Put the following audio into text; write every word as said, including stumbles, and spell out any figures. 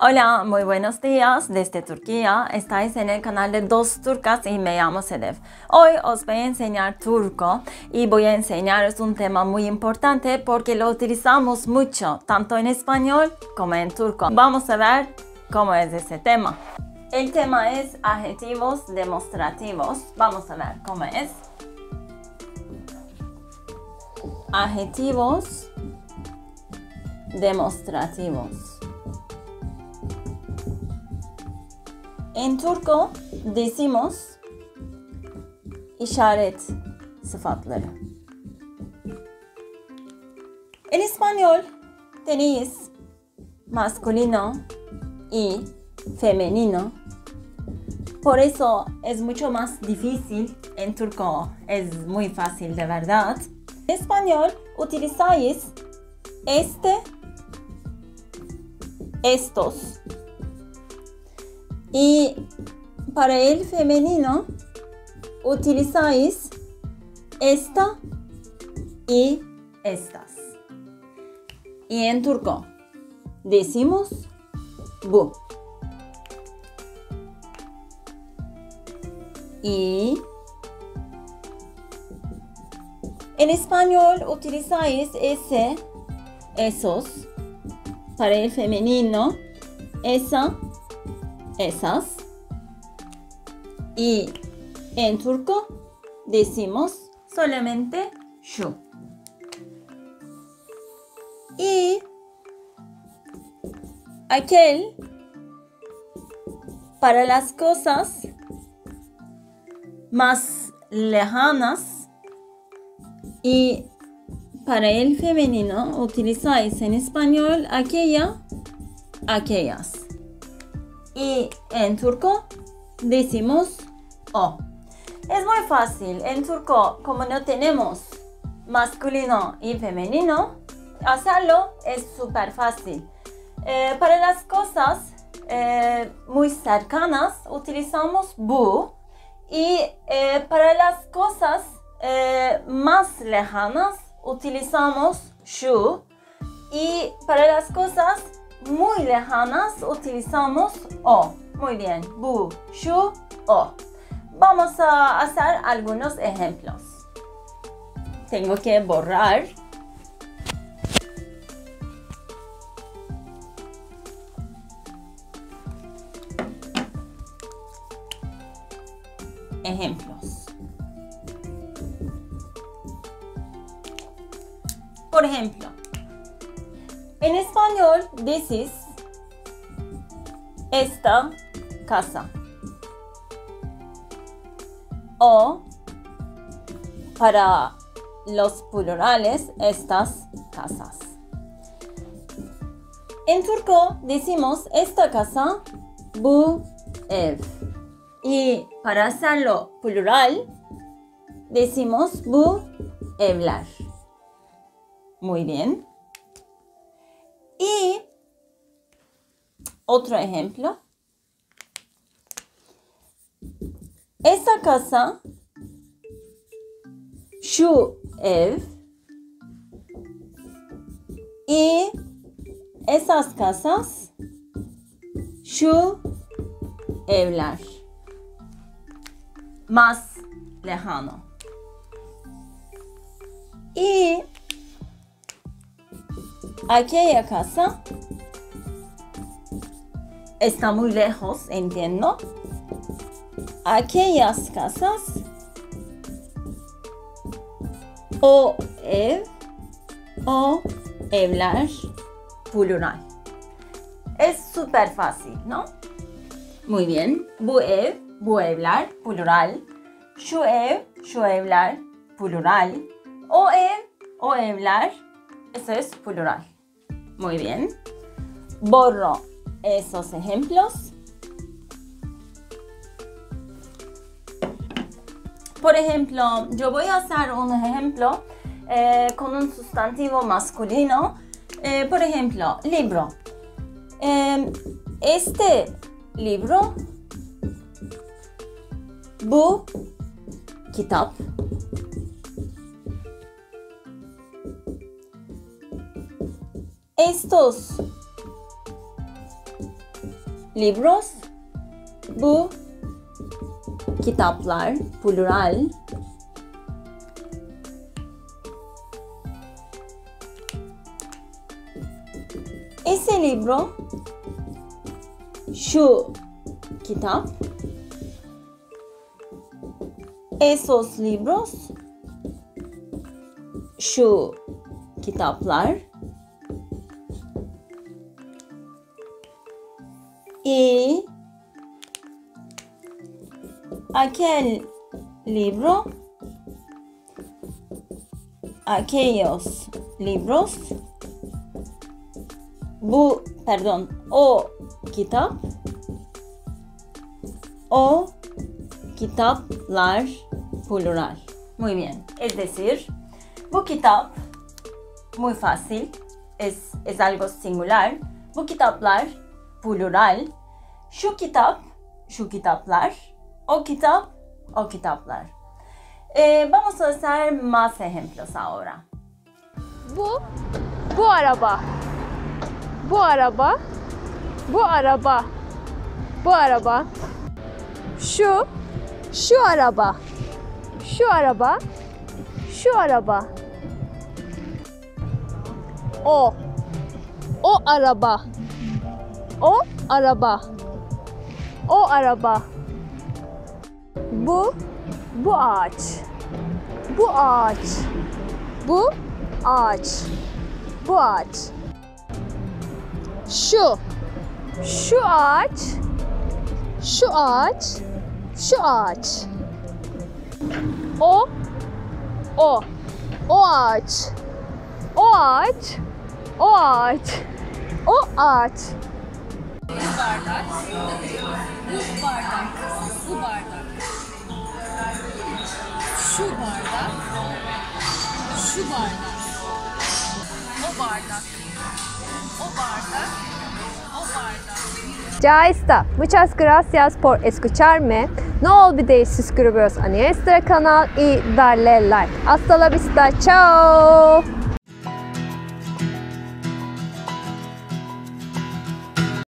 Hola, muy buenos días desde Turquía. Estáis en el canal de Dos Turcas y me llamo Sedef. Hoy os voy a enseñar turco y voy a enseñaros un tema muy importante porque lo utilizamos mucho, tanto en español como en turco. Vamos a ver cómo es ese tema. El tema es adjetivos demostrativos. Vamos a ver cómo es. Adjetivos demostrativos. En turco decimos işaret sıfatları. En español tenéis masculino y femenino. Por eso es mucho más difícil. En turco es muy fácil de verdad. En español utilizáis este, estos. Y para el femenino utilizáis esta y estas. Y en turco decimos bu. Y en español utilizáis ese, esos. Para el femenino, esa, esas. Y en turco decimos solamente şu. Y aquel para las cosas más lejanas. Y para el femenino utilizáis en español aquella, aquellas. Y en turco decimos o. Es muy fácil. En turco, como no tenemos masculino y femenino, hacerlo es súper fácil. Eh, para las cosas eh, muy cercanas utilizamos bu. Y eh, para las cosas eh, más lejanas utilizamos şu. Y para las cosas muy lejanas utilizamos o. Muy bien, bu, şu, o. Vamos a hacer algunos ejemplos. Tengo que borrar. Ejemplos. Por ejemplo, en español dices esta casa. O para los plurales, estas casas. En turco decimos esta casa, bu ev. Y para hacerlo plural, decimos bu evler. Muy bien. Y otro ejemplo. Esta casa, şu ev. Y esas casas, şu evler. Más lejano. Y aquella casa está muy lejos, entiendo. Aquellas casas, o ev, o evler, plural. Es súper fácil, ¿no? Muy bien. Bu ev, bu evler, plural. Şu ev, şu evler, plural. O ev, o evler, eso es plural. Muy bien. Borro esos ejemplos. Por ejemplo, yo voy a hacer un ejemplo eh, con un sustantivo masculino. Eh, por ejemplo, libro. Eh, este libro, bu kitap. Estos libros. Bu kitaplar, plural. Ese libro, şu kitap. Esos libros, şu kitaplar. Y aquel libro, aquellos libros. Bu, perdón, o kitap, o kitaplar, plural. Muy bien. Es decir, bu kitap, muy fácil, es, es algo singular. Bu kitaplar, plural. Şu kitap, şu kitaplar. O kitap, o kitaplar. Eh, vamos a hacer más ejemplos ahora. Bu, bu araba. Bu araba. Bu araba. Bu araba. Şu, şu araba. Şu araba. Şu araba. O. O araba. O araba. O araba. Bu, bu ağaç. Bu ağaç. Bu ağaç. Bu ağaç. Şu. Şu ağaç. Şu ağaç. Şu ağaç. O. O. O ağaç. O ağaç. O ağaç. O ağaç. Bu bardak, bu bardak, bu bardak. Şu bardak, şu bardak. O bardak, o bardak, o bardak. Ya está. Muchas gracias por escucharme. No olvidéis suscribiros a nuestro canal y darle like. Hasta la vista. Chao.